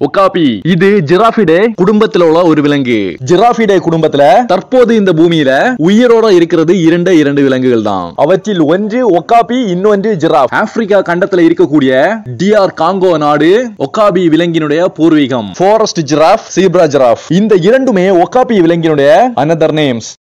Okapi இது ஜிராஃபிடே குடும்பத்துல உள்ள ஒரு விலங்கு. ஜிராஃபிடே குடும்பத்துல தற்போது இந்த பூமியில உயிரோட இருக்கிறது இரண்டு விலங்குகள் தான். அவற்றில் ஒன்று ஒகாபி, இன்னொன்று ஜிராஃப். ஆப்பிரிக்கா கண்டத்துல இருக்கக்கூடிய DR காங்கோ நாடு ஒகாபி விலங்கினுடைய பூர்வீகம். ஃபாரஸ்ட் ஜிராஃப், சீப்ரா ஜிராஃப் இந்த இரண்டுமே ஒகாபி விலங்கினுடைய another names.